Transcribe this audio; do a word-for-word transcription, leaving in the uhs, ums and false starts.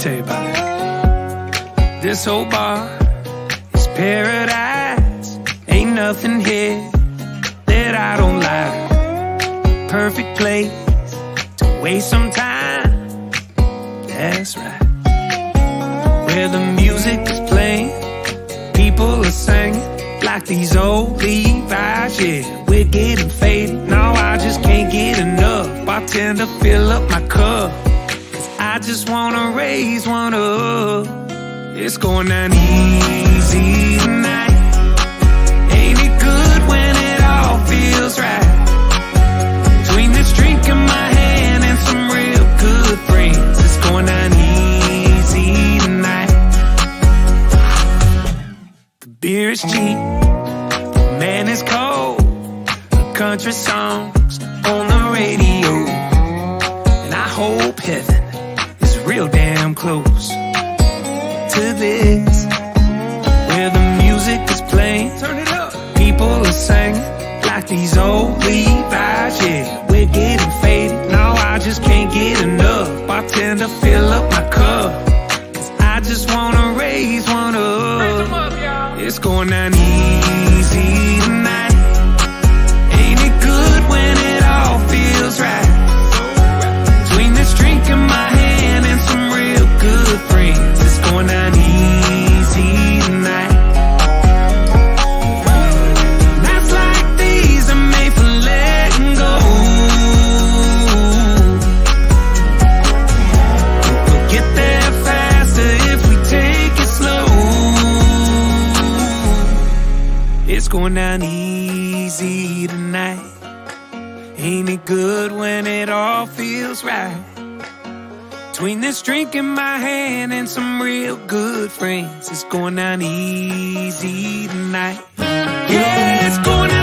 tell you about it. This whole bar is paradise. Ain't nothing here that I don't like. Perfect place to waste some time. That's right. Where the music is playing, people are singing like these old Levi's. Yeah, we're getting faded. No, I just can't get enough. Bartender, fill up my cup, cause I just wanna raise one up. It's going down easy tonight. Ain't it good when it all feels right? Between this drink in my hand and some real good friends, it's going down easy tonight. The beer is cheap, man is cold. The country songs on the radio, and I hope heaven is real damn close to this, where the music is playing, turn it up, people are singing like these old Levi's. Yeah, we're getting faded. No, I just can't get enough. Bartender, fill up my cup, cause I just wanna raise one up. It's going down easy tonight. Ain't it good when it all feels right? Between this drink in my hand and some real good friends, it's going down easy tonight. Nights like these are made for letting go. We'll get there faster if we take it slow. It's going down easy tonight. Ain't it good when it all feels right? Between this drink in my hand and some real good friends, it's going down easy tonight. Yeah, it's going down